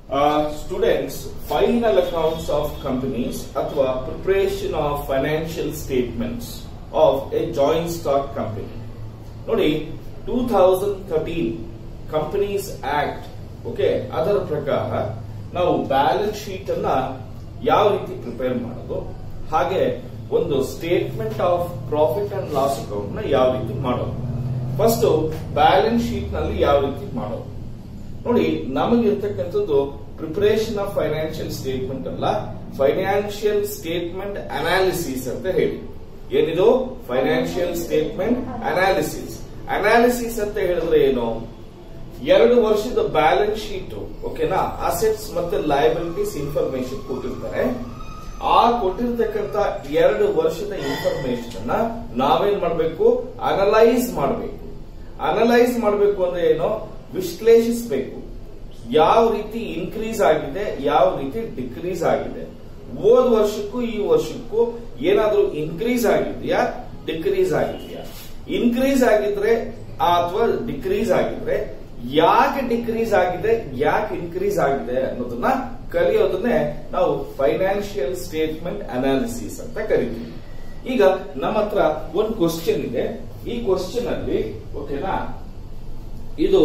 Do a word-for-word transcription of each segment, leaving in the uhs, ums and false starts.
Students final accounts of companies ಅಥವಾ preparation of financial statements of a joint stock company. ನೋಡಿ, two thousand thirteen companies act okay ಅದರ ಪ್ರಕಾರ ನಾವು balance sheet ಅನ್ನ ಯಾವ ರೀತಿ ಪ್ರಿಪೇರ್ ಮಾಡೋದು, ಹಾಗೆ ಒಂದು statement of profit and loss account ನ ಯಾವ ರೀತಿ ಮಾಡೋದು. ಫಸ್ಟ್ ಬ್ಯಾಲೆನ್ಸ್ ಶೀಟ್ ನಲ್ಲಿ ಯಾವ ರೀತಿ ಮಾಡೋದು ನೋಡಿ. ನಮಗಿರ್ತಕ್ಕಂಥದ್ದು ಪ್ರಿಪರೇಷನ್ ಆಫ್ ಫೈನಾನ್ಷಿಯಲ್ ಸ್ಟೇಟ್ಮೆಂಟ್ ಅಲ್ಲ, ಫೈನಾನ್ಷಿಯಲ್ ಸ್ಟೇಟ್ಮೆಂಟ್ ಅನಾಲಿಸಿಸ್ ಅಂತ ಹೇಳಿ. ಏನಿದು? Financial statement analysis. ಅನಾಲಿಸಿಸ್ ಅಂತ ಹೇಳಿದ್ರೆ ಏನು? ಎರಡು ವರ್ಷದ ಬ್ಯಾಲೆನ್ಸ್ ಶೀಟ್ ಓಕೆನಾ, ಅಸೆಟ್ಸ್ ಮತ್ತೆ ಲಯಬಿಲಿಟೀಸ್ ಇನ್ಫಾರ್ಮೇಶನ್ ಕೊಟ್ಟಿರ್ತಾರೆ. ಆ ಕೊಟ್ಟಿರ್ತಕ್ಕಂಥ ಎರಡು ವರ್ಷದ ಇನ್ಫಾರ್ಮೇಶನ್ ಅನ್ನ ನಾವೇನ್ ಮಾಡಬೇಕು? ಅನಲೈಸ್ ಮಾಡಬೇಕು. ಅನಲೈಸ್ ಮಾಡಬೇಕು ಅಂದ್ರೆ ಏನು? ವಿಶ್ಲೇಷಿಸಬೇಕು. ಯಾವ ರೀತಿ ಇನ್ಕ್ರೀಸ್ ಆಗಿದೆ, ಯಾವ ರೀತಿ ಡಿಕ್ರೀಸ್ ಆಗಿದೆ, ಹೋದ ವರ್ಷಕ್ಕೂ ಈ ವರ್ಷಕ್ಕೂ ಏನಾದ್ರೂ ಇನ್ಕ್ರೀಸ್ ಆಗಿದೆಯಾ, ಡಿಕ್ರೀಸ್ ಆಗಿದೆಯಾ? ಇನ್ಕ್ರೀಸ್ ಆಗಿದ್ರೆ ಅಥವಾ ಡಿಕ್ರೀಸ್ ಆಗಿದ್ರೆ ಯಾಕೆ ಡಿಕ್ರೀಸ್ ಆಗಿದೆ, ಯಾಕೆ ಇನ್ಕ್ರೀಸ್ ಆಗಿದೆ ಅನ್ನೋದನ್ನ ಕಲಿಯೋದನ್ನೇ ನಾವು ಫೈನಾನ್ಷಿಯಲ್ ಸ್ಟೇಟ್ಮೆಂಟ್ ಅನಾಲಿಸಿಸ್ ಅಂತ ಕರಿತೀವಿ. ಈಗ ನಮ್ಮ ಹತ್ರ ಒಂದು ಕ್ವಶನ್ ಇದೆ. ಈ ಕ್ವಶನ್ ಅಲ್ಲಿ ಓಕೆನಾ, ಇದು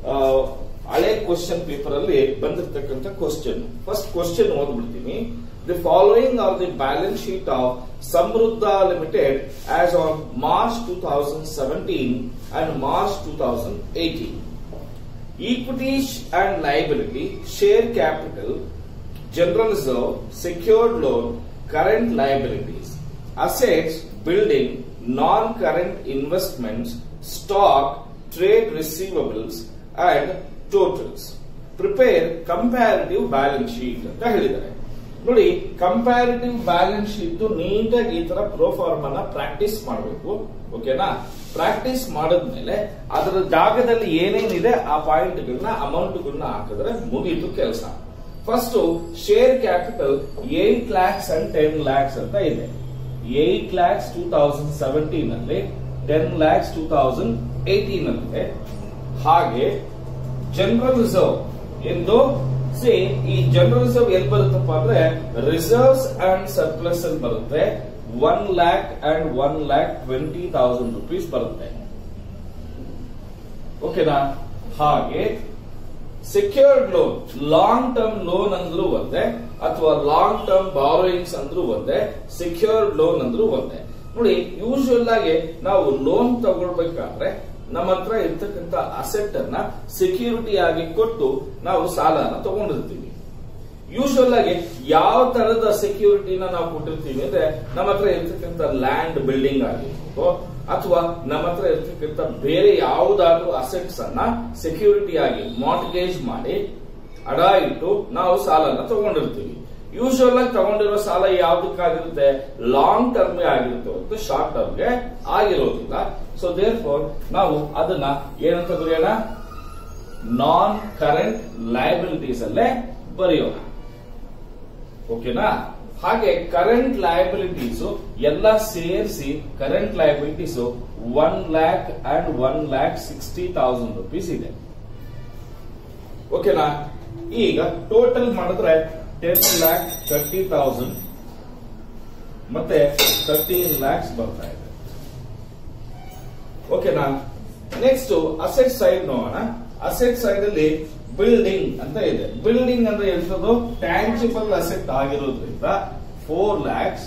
ಹಳೆ ಕ್ವಶನ್ ಪೇಪರ್ ಅಲ್ಲಿ ಬಂದಿರತಕ್ಕಂಥ ಕ್ವಶನ್. ಫಸ್ಟ್ ಕ್ವಶನ್ ಓದ್ಬಿಡ್ತೀನಿ. The following are the balance sheet of Samriddha limited as on March two thousand seventeen and March two thousand eighteen. Equities and liability, share capital, general reserve, secured loan, current liabilities, assets, building, non-current investments, stock, trade receivables, and totals. Prepare comparative balance sheet ಅಂತ ಹೇಳಿದ್ದಾರೆ. ನೋಡಿ, comparative balance sheet ನೀಟಾಗಿ ಈ ತರ ಪ್ರೋಫಾರ್ಮನ practice ಮಾಡಬೇಕು. ಓಕೆನಾ? Practice ಮಾಡಿದ್ಮೇಲೆ ಅದರ ಜಾಗದಲ್ಲಿ ಏನೇನಿದೆ ಆ ಪಾಯಿಂಟ್ ಗಳನ್ನ ಅಮೌಂಟ್ ಗಳನ್ನ ಹಾಕಿದ್ರೆ ಮುಗೀತು ಕೆಲಸ. First share capital eight lakhs and ten lakhs ಅಂತ ಇದೆ. Eight lakhs two thousand seventeen ಅಲ್ಲಿ, ten lakhs two thousand eighteen ಅಲ್ಲಿ. ಹಾಗೆ ಜನರಲ್ ರಿಸರ್ವ್ ಎಂದು ಸಿ, ಈ ಜನರಲ್ ರಿಸರ್ವ್ ಎಲ್ಲಿ ಬರುತ್ತಪ್ಪ ಅಂದ್ರೆ ರಿಸರ್ವ್ಸ್ ಅಂಡ್ ಸರ್ಪ್ಲಸ್ ಅಲ್ಲಿ ಬರುತ್ತೆ. One lakh and one lakh twenty thousand rupees ಬರುತ್ತೆ. ಓಕೆನಾ? ಹಾಗೆ secured loan, long term loan ಅಂದ್ರೂ ಒಂದೇ ಅಥವಾ ಲಾಂಗ್ ಟರ್ಮ್ ಬಾರೋಯಿಂಗ್ಸ್ ಅಂದ್ರೂ ಒಂದೇ, ಸೆಕ್ಯೂರ್ಡ್ ಲೋನ್ ಅಂದ್ರೂ ಒಂದೇ. ನೋಡಿ, ಯೂಶುವಲ್ ಆಗಿ ನಾವು ಲೋನ್ ತಗೊಳ್ಬೇಕಾದ್ರೆ ನಮ್ಮ ಹತ್ರ ಇರ್ತಕ್ಕಂಥ ಅಸೆಟ್ ಅನ್ನ ಸೆಕ್ಯೂರಿಟಿ ಆಗಿ ಕೊಟ್ಟು ನಾವು ಸಾಲನ ತಗೊಂಡಿರ್ತೀವಿ. ಯೂಶುವಲ್ ಆಗಿ ಯಾವ ತರದ ಸೆಕ್ಯೂರಿಟಿನ ನಾವು ಕೊಟ್ಟಿರ್ತೀವಿ ಅಂದ್ರೆ ನಮ್ಮ ಹತ್ರ ಇರ್ತಕ್ಕಂಥ ಲ್ಯಾಂಡ್ ಬಿಲ್ಡಿಂಗ್ ಆಗಿರ್ಬೋದು ಅಥವಾ ನಮ್ಮ ಹತ್ರ ಇರ್ತಕ್ಕಂಥ ಬೇರೆ ಯಾವುದಾದ್ರೂ ಅಸೆಟ್ಸ್ ಅನ್ನ ಸೆಕ್ಯೂರಿಟಿ ಆಗಿ ಮಾರ್ಟ್ಗೇಜ್ ಮಾಡಿ ಅಡ ಇಟ್ಟು ನಾವು ಸಾಲನ ತಗೊಂಡಿರ್ತೀವಿ. ಯೂಶುವಲ್ ಆಗಿ ತಗೊಂಡಿರೋ ಸಾಲ ಯಾವ್ದಕ್ಕಾಗಿರುತ್ತೆ? ಲಾಂಗ್ ಟರ್ಮ್ ಆಗಿರುತ್ತೆ ಹೊರತು ಶಾರ್ಟ್ ಟರ್ಮ್ಗೆ ಆಗಿರೋದಿಲ್ಲ. ಸೊ ದೇರ್ ಫೋರ್ ನಾವು ಅದನ್ನ ಏನಂತ ಬರೆಯೋಣ? ನಾನ್ ಕರೆಂಟ್ ಲಯಬಿಲಿಟೀಸ್ ಅಲ್ಲೇ ಬರೆಯೋಣ. ಓಕೆನಾ? ಹಾಗೆ ಕರೆಂಟ್ ಲಯಬಿಲಿಟೀಸ್ ಎಲ್ಲ ಸೇರಿಸಿ current liabilities one lakh and one lakh sixty thousand rupees ಇದೆ. ಓಕೆನಾ? ಈಗ ಟೋಟಲ್ ಮಾಡಿದ್ರೆ ಟೆನ್ ಲ್ಯಾಕ್ ಥರ್ಟಿ ತೌಸಂಡ್ ಮತ್ತೆ ಥರ್ಟೀನ್ ಲ್ಯಾಕ್ಸ್ ಬರ್ತಾ ಇದೆ. ಓಕೆನಾ? ನೆಕ್ಸ್ಟ್ ಅಸೆಟ್ ಸೈಡ್ ನೋಡೋಣ. ಅಸೆಟ್ ಸೈಡ್ ಅಲ್ಲಿ ಬಿಲ್ಡಿಂಗ್ ಅಂತ ಇದೆ. ಬಿಲ್ಡಿಂಗ್ ಅಂದ್ರೆ ಎಂತದ್ದು? ಟ್ಯಾಂಜಿಬಲ್ ಅಸೆಟ್ ಆಗಿರೋದ್ರಿಂದ ಫೋರ್ ಲ್ಯಾಕ್ಸ್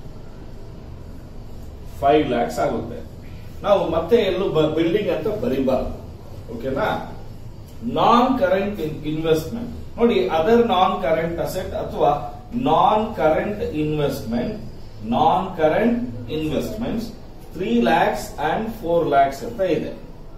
ಫೈವ್ ಲ್ಯಾಕ್ಸ್ ಆಗುತ್ತೆ. ನಾವು ಮತ್ತೆ ಎಲ್ಲೂ ಬಿಲ್ಡಿಂಗ್ ಅಂತ ಬರೀಬಾರ್ದು. ಓಕೆನಾ? ನಾನ್ ಕರೆಂಟ್ ಇನ್ವೆಸ್ಟ್ಮೆಂಟ್ ನೋಡಿ, ಅದರ್ ನಾನ್ ಕರೆಂಟ್ ಅಸೆಟ್ ಅಥವಾ non current investment, non current investments three lakhs and four lakhs ಅಂತ ಇದೆ.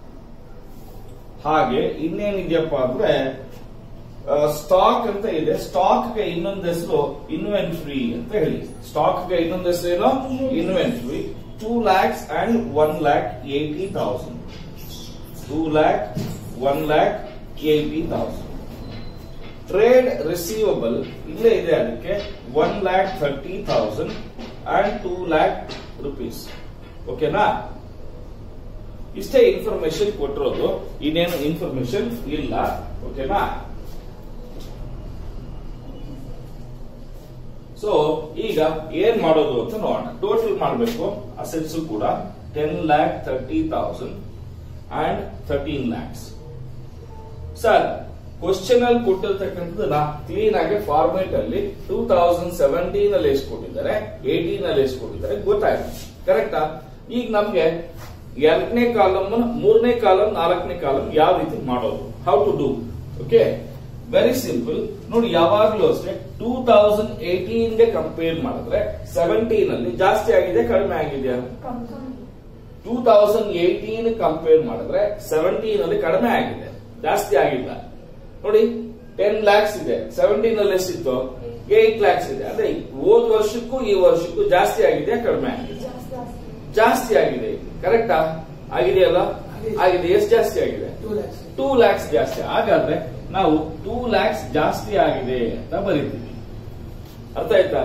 ಹಾಗೆ ಇನ್ನೇನಿದೆಯಪ್ಪ ಅಂದ್ರೆ ಸ್ಟಾಕ್ ಅಂತ ಇದೆ. ಸ್ಟಾಕ್ ಗೆ ಇನ್ನೊಂದು ಹೆಸರು ಇನ್ವೆಂಟ್ರಿ ಅಂತ ಹೇಳಿ. ಸ್ಟಾಕ್ ಗೆ ಇನ್ನೊಂದು ಹೆಸರು ಏನೋ inventory. Two lakhs and one lakh eighty thousand two lakh one lakh eighty thousand. Trade receivable ಇಲ್ಲೇ ಇದೆ, ಅದಕ್ಕೆ one lakh thirty thousand and two lakh rupees. ಓಕೆನಾ? ಇಷ್ಟೇ ಇನ್ಫಾರ್ಮೇಶನ್ ಕೊಟ್ಟಿರೋದು, ಇನ್ನೇನು ಇನ್ಫಾರ್ಮೇಶನ್ ಇಲ್ಲ. ಓಕೆನಾ? ಸೊ ಈಗ ಏನ್ ಮಾಡೋದು ಅಂತ ನೋಡೋಣ. ಟೋಟಲ್ ಮಾಡಬೇಕು ಅಸೆಟ್ಸ್ ಕೂಡ ten lakh thirty thousand and thirteen lakhs. Sir question ಅಲ್ಲಿ ಕೊಟ್ಟಿರ್ತಕ್ಕಂಥದ್ದನ್ನ ಕ್ಲೀನ್ ಆಗಿ ಫಾರ್ಮೇಟ್ ಅಲ್ಲಿ ಟೂ ತೌಸಂಡ್ ಸೆವೆಂಟೀನ್ ಅಲ್ಲಿ ಎಷ್ಟು ಕೊಟ್ಟಿದ್ದಾರೆ, ಏಟೀನ್ ಅಲ್ಲಿ ಎಷ್ಟು ಕೊಟ್ಟಿದ್ದಾರೆ ಗೊತ್ತಾಯ್ತು. ಕರೆಕ್ಟಾ? ಈಗ ನಮ್ಗೆ ಎರಡನೇ ಕಾಲಮ್, ಮೂರನೇ ಕಾಲಮ್, ನಾಲ್ಕನೇ ಕಾಲಮ್ ಯಾವ ರೀತಿ ಮಾಡೋದು, how to do. Okay, very simple. ನೋಡಿ ಯಾವಾಗ್ಲೂ ಅಷ್ಟೇ ಟೂ ತೌಸಂಡ್ ಏಟೀನ್ ಗೆ ಕಂಪೇರ್ ಮಾಡಿದ್ರೆ ಸೆವೆಂಟೀನ್ ಅಲ್ಲಿ ಜಾಸ್ತಿ ಆಗಿದೆ ಕಡಿಮೆ ಆಗಿದೆಯಾ? ಟೂ ತೌಸಂಡ್ ಏಟೀನ್ ಕಂಪೇರ್ ಮಾಡಿದ್ರೆ ಸೆವೆಂಟೀನ್ ಅಲ್ಲಿ ಕಡಿಮೆ ಆಗಿದೆ, ಜಾಸ್ತಿ ಆಗಿಲ್ಲ. ನೋಡಿ ಟೆನ್ ಲ್ಯಾಕ್ಸ್ ಇದೆ, ಸೆವೆಂಟೀನ್ ಅಲ್ಲಿ ಎಷ್ಟಿತ್ತು? ಏಟ್ ಲ್ಯಾಕ್ಸ್ ಇದೆ. ಅಂದ್ರೆ ಹೋದ ವರ್ಷಕ್ಕೂ ಈ ವರ್ಷಕ್ಕೂ ಜಾಸ್ತಿ ಆಗಿದೆ ಕಡಿಮೆ ಆಗಿದೆ? ಜಾಸ್ತಿ ಆಗಿದೆ. ಕರೆಕ್ಟಾ? ಆಗಿದೆಯಲ್ಲ? ಆಗಿದೆ. ಎಷ್ಟು ಜಾಸ್ತಿ ಆಗಿದೆ? ಟೂ ಲ್ಯಾಕ್ಸ್ ಜಾಸ್ತಿ. ಹಾಗಾದ್ರೆ ನಾವು ಟೂ ಲ್ಯಾಕ್ಸ್ ಜಾಸ್ತಿ ಆಗಿದೆ ಅಂತ ಬರೀತೀವಿ. ಅರ್ಥ ಆಯ್ತಾ?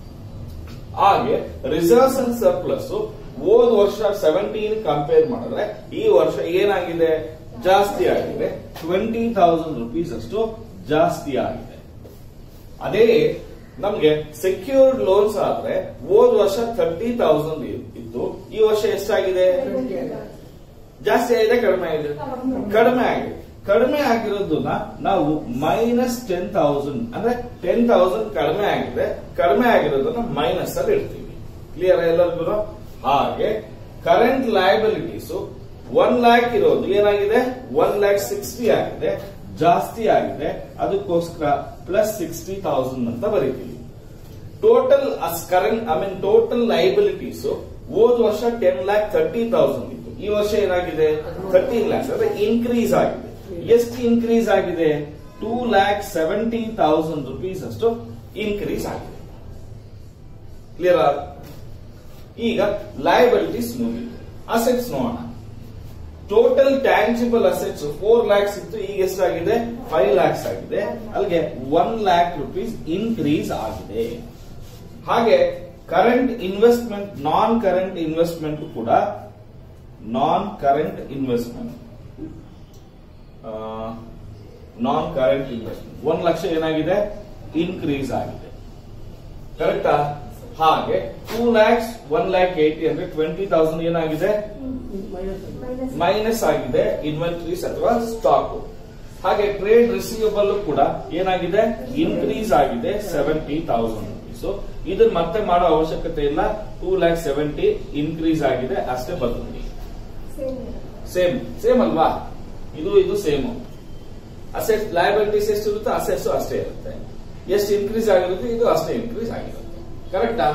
ಹಾಗೆ ರಿಸರ್ವ್ಸ್ ಅಂಡ್ ಸರ್ಪ್ಲಸ್ ಹೋದ ವರ್ಷ ಸೆವೆಂಟೀನ್ ಕಂಪೇರ್ ಮಾಡಿದ್ರೆ ಈ ವರ್ಷ ಏನಾಗಿದೆ? ಜಾಸ್ತಿ ಆಗಿದೆ. ಟ್ವೆಂಟಿ ತೌಸಂಡ್ ರುಪೀಸ್ ಅಷ್ಟು ಜಾಸ್ತಿ ಆಗಿದೆ. ಅದೇ ನಮ್ಗೆ ಸೆಕ್ಯೂರ್ಡ್ ಲೋನ್ಸ್ ಆದ್ರೆ ಹೋದ ವರ್ಷ ಥರ್ಟಿ ತೌಸಂಡ್ ಇತ್ತು, ಈ ವರ್ಷ ಎಷ್ಟಾಗಿದೆ? ಜಾಸ್ತಿ ಆಗಿದೆ ಕಡಿಮೆ ಆಗಿದೆ? ಕಡಿಮೆ ಆಗಿದೆ. ಕಡಿಮೆ ಆಗಿರೋದನ್ನ ನಾವು ಮೈನಸ್ ಟೆನ್ ತೌಸಂಡ್ ಅಂದ್ರೆ ಟೆನ್ ತೌಸಂಡ್ ಕಡಿಮೆ ಆಗಿದೆ, ಕಡಿಮೆ ಆಗಿರೋದನ್ನ ಮೈನಸ್ ಅಲ್ಲಿ ಇಡ್ತೀವಿ. ಕ್ಲಿಯರ್ ಎಲ್ಲರಿಗೂ? ಹಾಗೆ ಕರೆಂಟ್ ಲಯಬಿಲಿಟೀಸ್ ಒನ್ ಲ್ಯಾಕ್ ಇರೋದು ಏನಾಗಿದೆ? ಒನ್ ಲ್ಯಾಕ್ ಸಿಕ್ಸ್ಟಿ ಆಗಿದೆ, ಜಾಸ್ತಿ ಆಗಿದೆ. ಅದಕ್ಕೋಸ್ಕರ ಪ್ಲಸ್ ಸಿಕ್ಸ್ಟಿ ತೌಸಂಡ್ ಅಂತ ಬರೀತೀವಿ. Total current I mean total liabilities ಹೋದ ವರ್ಷ ಟೆನ್ ಲ್ಯಾಕ್ ಥರ್ಟಿ ತೌಸಂಡ್ ಇತ್ತು, ಈ ವರ್ಷ ಏನಾಗಿದೆ? ಥರ್ಟೀನ್ ಲ್ಯಾಕ್ಸ್ ಅಂದ್ರೆ ಇನ್ಕ್ರೀಸ್ ಆಗಿದೆ. ಎಷ್ಟು ಇನ್ಕ್ರೀಸ್ ಆಗಿದೆ? Two lakh seventy thousand rupees ಅಷ್ಟು ಇನ್ಕ್ರೀಸ್ ಆಗಿದೆ. ಕ್ಲಿಯರ್? ಈಗ ಲಯಬಿಲಿಟೀಸ್ ಮುಗಿಯಿತು. ಅಸೆಟ್ಸ್ ನೋಡೋಣ. Total tangible assets four lakhs ಇತ್ತು, ಈಗ ಎಷ್ಟಾಗಿದೆ? ಫೈವ್ ಲ್ಯಾಕ್ಸ್ ಆಗಿದೆ. ಅಲ್ಲಿಗೆ ಒನ್ ಲ್ಯಾಕ್ ರುಪೀಸ್ ಇನ್ಕ್ರೀಸ್ ಆಗಿದೆ. ಹಾಗೆ current investment, non current investment ಕೂಡ non current investment non current investment ಒಂದ್ ಲಕ್ಷ ಏನಾಗಿದೆ? ಇನ್ಕ್ರೀಸ್ ಆಗಿದೆ. ಕರೆಕ್ಟಾ? ಹಾಗೆ two lakhs one lakh eighty ಅಂದ್ರೆ ಟ್ವೆಂಟಿ ತೌಸಂಡ್ ಏನಾಗಿದೆ? ಮೈನಸ್ ಆಗಿದೆ ಇನ್ವೆಂಟರೀಸ್ ಅಥವಾ ಸ್ಟಾಕ್. ಹಾಗೆ ಟ್ರೇಡ್ ರಿಸೀವಬಲ್ ಕೂಡ ಏನಾಗಿದೆ? ಇನ್ಕ್ರೀಸ್ ಆಗಿದೆ ಸೆವೆಂಟಿ ತೌಸಂಡ್ ರುಪೀಸ್. ಇದನ್ನ ಮತ್ತೆ ಮಾಡೋ ಅವಶ್ಯಕತೆ ಇಲ್ಲ. ಟೂ ಲ್ಯಾಕ್ ಸೆವೆಂಟಿ ಇನ್ಕ್ರೀಸ್ ಆಗಿದೆ ಅಷ್ಟೇ ಬರ್ತದೆ. ಸೇಮ್ ಸೇಮ್ ಅಲ್ವಾ? ಇದು ಇದು ಸೇಮ್. ಅಸೆಟ್ ಲಯಬಿಲಿಟೀಸ್ ಎಷ್ಟು ಇರುತ್ತೆ, ಅಸೆಟ್ಸ್ ಅಷ್ಟೇ ಇರುತ್ತೆ. ಎಷ್ಟು ಇನ್ಕ್ರೀಸ್ ಆಗಿರುತ್ತೆ, ಇದು ಅಷ್ಟೇ ಇನ್ಕ್ರೀಸ್ ಆಗಿರುತ್ತೆ. ಕರೆಕ್ಟಾ?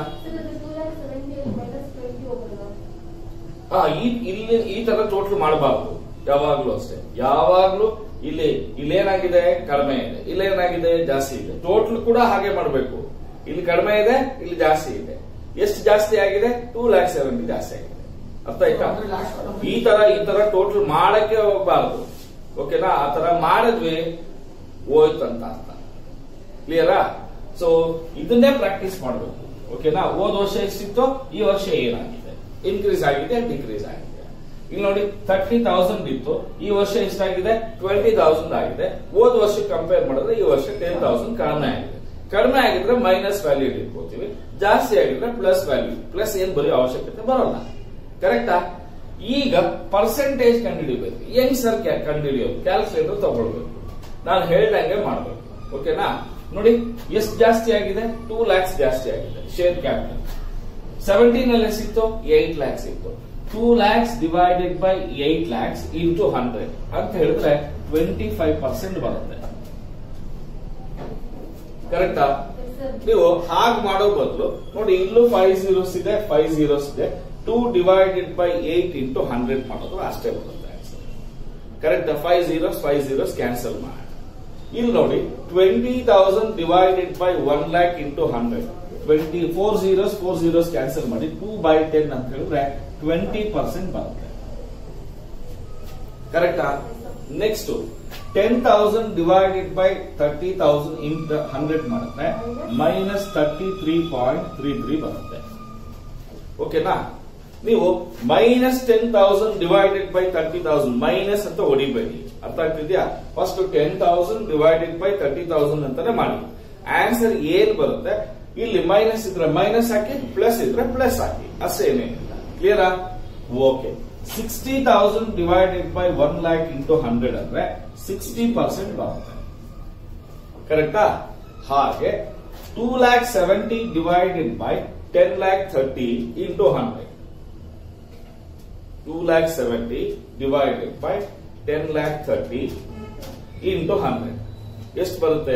ಇಲ್ಲಿ ಈ ತರ ಟೋಟಲ್ ಮಾಡಬಾರ್ದು ಯಾವಾಗ್ಲೂ ಅಷ್ಟೇ. ಯಾವಾಗ್ಲೂ ಇಲ್ಲಿ ಇಲ್ಲೇನಾಗಿದೆ? ಕಡಿಮೆ ಇದೆ, ಇಲ್ಲೇನಾಗಿದೆ? ಜಾಸ್ತಿ ಇದೆ. ಟೋಟಲ್ ಕೂಡ ಹಾಗೆ ಮಾಡಬೇಕು. ಇಲ್ಲಿ ಕಡಿಮೆ ಇದೆ, ಇಲ್ಲಿ ಜಾಸ್ತಿ ಇದೆ. ಎಷ್ಟು ಜಾಸ್ತಿ ಆಗಿದೆ? ಟೂ ಲ್ಯಾಕ್ ಸೆವೆಂಟಿ ಜಾಸ್ತಿ ಆಗಿದೆ. ಅರ್ಥ ಆಯ್ತಾ? ಈ ತರ ಈ ತರ ಟೋಟಲ್ ಮಾಡಕ್ಕೆ ಹೋಗ್ಬಾರ್ದು. ಓಕೆನಾ? ಆ ತರ ಮಾಡಿದ್ವಿ ಹೋಯ್ತು ಅಂತ ಅರ್ಥ. ಕ್ಲಿಯರಾ? ಸೊ ಇದನ್ನೇ ಪ್ರಾಕ್ಟೀಸ್ ಮಾಡಬೇಕು. ಓಕೆನಾ? ಹೋದ ವರ್ಷ ಎಷ್ಟಿತ್ತು, ಈ ವರ್ಷ ಏನಾಗಿದೆ? ಇನ್ಕ್ರೀಸ್ ಆಗಿದೆ, ಡಿಕ್ರೀಸ್ ಆಗಿದೆ. ಇಲ್ಲಿ ನೋಡಿ ಥರ್ಟಿ ತೌಸಂಡ್ ಇತ್ತು, ಈ ವರ್ಷ ಎಷ್ಟಾಗಿದೆ? ಟ್ವೆಂಟಿ ತೌಸಂಡ್ ಆಗಿದೆ. ಹೋದ ವರ್ಷ ಕಂಪೇರ್ ಮಾಡಿದ್ರೆ ಈ ವರ್ಷ ಟೆನ್ ತೌಸಂಡ್ ಕಡಿಮೆ ಆಗಿದೆ. ಕಡಿಮೆ ಆಗಿದ್ರೆ ಮೈನಸ್ ವ್ಯಾಲ್ಯೂ ಇಟ್ಕೋತೀವಿ, ಜಾಸ್ತಿ ಆಗಿದ್ರೆ ಪ್ಲಸ್ ವ್ಯಾಲ್ಯೂ. ಪ್ಲಸ್ ಏನ್ ಬರೆಯೋ ಅವಶ್ಯಕತೆ ಬರೋಲ್ಲ. ಕರೆಕ್ಟಾ? ಈಗ ಪರ್ಸೆಂಟೇಜ್ ಕಂಡುಹಿಡಿಯಬೇಕು. ಹೆಂಗ್ ಸರ್ ಕಂಡುಹಿಡಿಯೋದು? ಕ್ಯಾಲ್ಕುಲೇಟರ್ ತಗೊಳ್ಬೇಕು. ನಾನು ಹೇಳ್ದಂಗೆ ಮಾಡ್ಬೇಕು. ಓಕೆನಾ? ನೋಡಿ ಎಷ್ಟು ಜಾಸ್ತಿ ಆಗಿದೆ? ಟೂ ಲ್ಯಾಕ್ಸ್ ಜಾಸ್ತಿ ಆಗಿದೆ ಶೇರ್ ಕ್ಯಾಪಿಟಲ್. ಸೆವೆಂಟೀನ್ ಅಲ್ಲಿ ಸಿಕ್ತು? ಏಟ್ ಲ್ಯಾಕ್ಸ್ ಇತ್ತು. Two lakhs divided by eight lakhs into hundred ಅಂತ ಹೇಳಿದ್ರೆ ಟ್ವೆಂಟಿ ಫೈವ್ ಪರ್ಸೆಂಟ್ ಬರುತ್ತೆ. ಕರೆಕ್ಟಾ? ನೀವು ಹಾಗೆ ಮಾಡೋ ಬದಲು ನೋಡಿ, ಇಲ್ಲೂ ಫೈವ್ ಜೀರೋಸ್ ಇದೆ, ಫೈವ್ ಜೀರೋಸ್ ಇದೆ. Two divided by eight into hundred ಮಾಡೋದು ಅಷ್ಟೇ ಬರುತ್ತೆ. ಕರೆಕ್ಟಾ? Five zeros five zeros cancel ಮಾಡಿ. ಇಲ್ಲಿ ನೋಡಿ twenty thousand divided by one lakh into hundred, twenty four zeros four zeros cancel ಮಾಡಿ ಟೂ ಬೈ ಟೆನ್ ಅಂತ ಹೇಳಿದ್ರೆ ಟ್ವೆಂಟಿ ಪರ್ಸೆಂಟ್ ಬರುತ್ತೆ. ಕರೆಕ್ಟಾ? Next ten thousand divided by thirty thousand into hundred ಮಾಡಿದ್ರೆ minus thirty three point three three ಬರುತ್ತೆ. ಓಕೆನಾ? ನೀವು minus ten thousand divided by thirty thousand minus ಅಂತ ಹೊಡಿಬೇಡಿ. ಅರ್ಥ ಆಗ್ತಿದ್ಯಾ? First ten thousand divided by thirty thousand ಅಂತಾನೆ ಮಾಡಿ. ಆನ್ಸರ್ ಏನ್ ಬರುತ್ತೆ? ಇಲ್ಲಿ ಮೈನಸ್ ಇದ್ರೆ ಮೈನಸ್ ಹಾಕಿ, ಪ್ಲಸ್ ಇದ್ರೆ ಪ್ಲಸ್ ಹಾಕಿ, ಅಷ್ಟೇನೇನಿಲ್ಲ. ಕ್ಲಿಯರಾ? Okay. Sixty thousand divided by one lakh into hundred ಅಂದ್ರೆ ಸಿಕ್ಸ್ಟಿ ಪರ್ಸೆಂಟ್ ಬರುತ್ತೆ. ಕರೆಕ್ಟಾ? ಹಾಗೆ two lakh seventy divided by ten lakh thirty into hundred. Two lakh seventy divided by ten lakh thirty into hundred ಎಷ್ಟು ಬರುತ್ತೆ?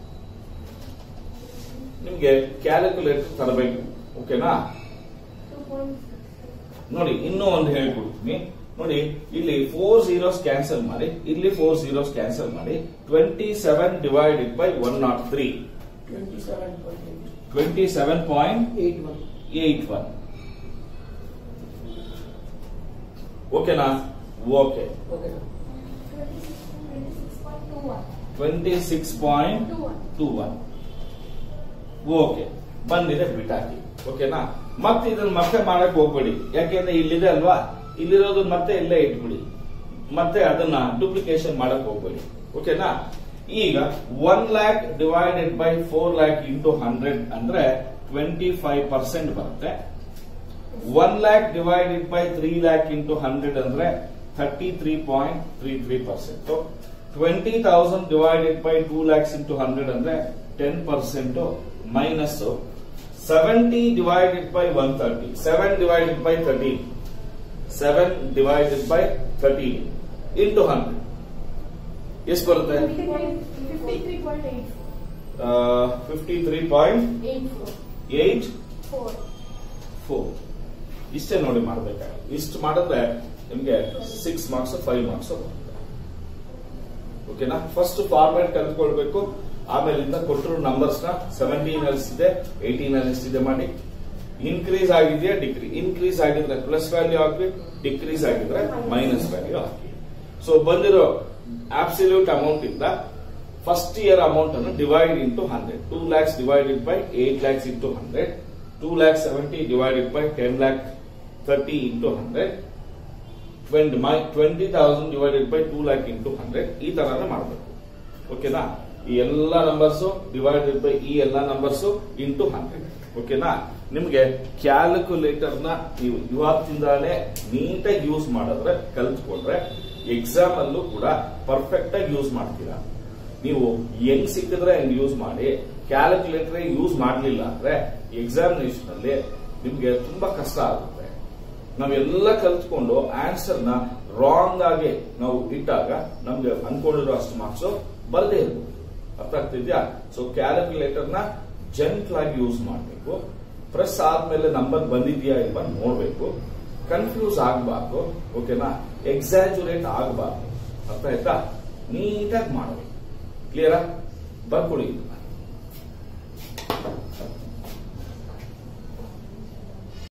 ನಿಮ್ಗೆ ಕ್ಯಾಲ್ಕುಲೇಟರ್ ತರಬೇಕು. ಓಕೆನಾ? ನೋಡಿ ಇನ್ನೂ ಒಂದು ಹೇಳ್ಕೊಡ್ತೀನಿ. ನೋಡಿ ಇಲ್ಲಿ ಫೋರ್ ಜೀರೋಸ್ ಕ್ಯಾನ್ಸಲ್ ಮಾಡಿ, ಇಲ್ಲಿ ಫೋರ್ ಜೀರೋಸ್ ಕ್ಯಾನ್ಸಲ್ ಮಾಡಿ. Twenty seven divided by one nought three twenty seven point eight one. ಓಕೆನಾ? Okay. Twenty six point two one. Okay, ಬಂದಿದೆ, ಬಿಟ್ಟಾಕಿ. ಓಕೆನಾ? ಮತ್ತೆ ಇದನ್ನ ಮತ್ತೆ ಮಾಡಕ್ ಹೋಗ್ಬೇಡಿ, ಯಾಕೆಂದ್ರೆ ಇಲ್ಲಿದೆ ಅಲ್ವಾ, ಇಲ್ಲಿರೋದು ಮತ್ತೆ ಇಲ್ಲೇ ಇಟ್ಬಿಡಿ, ಮತ್ತೆ ಅದನ್ನ ಡೂಪ್ಲಿಕೇಶನ್ ಮಾಡಕ್ ಹೋಗ್ಬೇಡಿ. ಓಕೆನಾ? ಈಗ one lakh divided by four lakh into hundred ಅಂದ್ರೆ ಟ್ವೆಂಟಿ ಫೈವ್ ಪರ್ಸೆಂಟ್ ಬರುತ್ತೆ. One lakh divided by three lakh into hundred ಅಂದ್ರೆ thirty three point three three percent. Twenty thousand divided by two lakhs into hundred ಅಂದ್ರೆ ten percent minus seventy divided by one thirty. Seven divided by thirteen seven divided by thirteen into hundred ಎಷ್ಟು ಬರುತ್ತೆ? Fifty three point eight four. ಇಷ್ಟೇ ನೋಡಿ ಮಾಡ್ಬೇಕಾದ್ರೆ. ಇಷ್ಟು ಮಾಡಿದ್ರೆ ನಿಮ್ಗೆ six marks five marks ಬರುತ್ತೆ. ಓಕೆನಾ? ಫಸ್ಟ್ ಫಾರ್ಮ್ಯಾಟ್ ಕಲ್ತ್ಕೊಳ್ಬೇಕು. ಆಮೇಲಿಂದ ಕೊಟ್ಟರು ನಂಬರ್ಸ್ ನ ಸೆವೆಂಟೀನ್ ಎಷ್ಟಿದೆ, ಏಟೀನ್ ಎಷ್ಟಿದೆ ಮಾಡಿ. ಇನ್ಕ್ರೀಸ್ ಆಗಿದೆಯಾ, ಡಿಕ್ರೀಸ್. ಇನ್ಕ್ರೀಸ್ ಆಗಿದ್ರೆ ಪ್ಲಸ್ ವ್ಯಾಲ್ಯೂ ಹಾಕಿ, ಡಿಕ್ರೀಸ್ ಆಗಿದ್ರೆ ಮೈನಸ್ ವ್ಯಾಲ್ಯೂ ಹಾಕಿ. ಸೊ ಬಂದಿರೋ ಅಬ್ಸಲ್ಯೂಟ್ ಅಮೌಂಟ್ ಇಂದ ಫಸ್ಟ್ ಇಯರ್ ಅಮೌಂಟ್ ಅನ್ನು divide into hundred. Two lakhs divided by eight lakhs into hundred. Two lakh seventy divided by ten lakh thirty into hundred. Twenty thousand divided by two lakh into hundred. ಈ ತರಾನೇ ಮಾಡಬೇಕು. ಓಕೆನಾ? ಈ ಎಲ್ಲಾ ನಂಬರ್ಸ್ ಡಿವೈಡೆಡ್ ಬೈ ಈ ಎಲ್ಲಾ ನಂಬರ್ಸ್ ಇಂಟು ಹಂಡ್ರೆಡ್. ಓಕೆನಾ? ನಿಮ್ಗೆ ಕ್ಯಾಲ್ಕುಲೇಟರ್ ನ ನೀವು ಇವತ್ತಿಂದಾನೇ ನೀಟಾಗಿ ಯೂಸ್ ಮಾಡಿದ್ರೆ, ಕಲ್ತ್ಕೊಂಡ್ರೆ ಎಕ್ಸಾಮ್ ಅಲ್ಲೂ ಕೂಡ ಪರ್ಫೆಕ್ಟ್ ಆಗಿ ಯೂಸ್ ಮಾಡ್ತೀರಾ. ನೀವು ಹೆಂಗ್ ಸಿಕ್ಕಿದ್ರೆ ಹೆಂಗ್ ಯೂಸ್ ಮಾಡಿ, ಕ್ಯಾಲ್ಕುಲೇಟರ್ ಯೂಸ್ ಮಾಡಲಿಲ್ಲ ಅಂದ್ರೆ ಎಕ್ಸಾಮಿನೇಷನ್ ಅಲ್ಲಿ ನಿಮ್ಗೆ ತುಂಬಾ ಕಷ್ಟ ಆಗುತ್ತೆ. ನಾವೆಲ್ಲ ಕಲ್ತ್ಕೊಂಡು ಆನ್ಸರ್ ನ ರಾಂಗ್ ಆಗಿ ನಾವು ಇಟ್ಟಾಗ ನಮ್ಗೆ ಅನ್ಕೊಂಡಿರೋ ಅಷ್ಟು ಮಾರ್ಕ್ಸ್ ಬರದೇ ಇರ್ಬೋದು. ಅರ್ಥ ಆಗ್ತಿದ್ಯಾ? ಸೊ ಕ್ಯಾಲ್ಕುಲೇಟರ್ ನ ಜೆಂಟ್ಲ್ ಆಗಿ ಯೂಸ್ ಮಾಡಬೇಕು. ಪ್ರೆಸ್ ಆದ್ಮೇಲೆ ನಂಬರ್ ಬಂದಿದ್ಯಾ ಇಲ್ವಾ ನೋಡ್ಬೇಕು. ಕನ್ಫ್ಯೂಸ್ ಆಗಬಾರ್ದು. ಓಕೆನಾ? ಎಕ್ಸಾಜುರೇಟ್ ಆಗಬಾರ್ದು. ಅರ್ಥ ಆಯ್ತಾ? ನೀಟಾಗಿ ಮಾಡಬೇಕು. ಕ್ಲಿಯರಾ? ಬರ್ಕೊಡಿ.